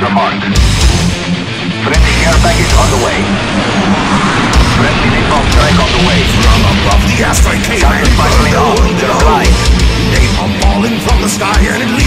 your mark. Friendly care package on the way. Friendly napalm strike on the way. From above the airstrike came and burned the world down. Napalm falling from the sky and it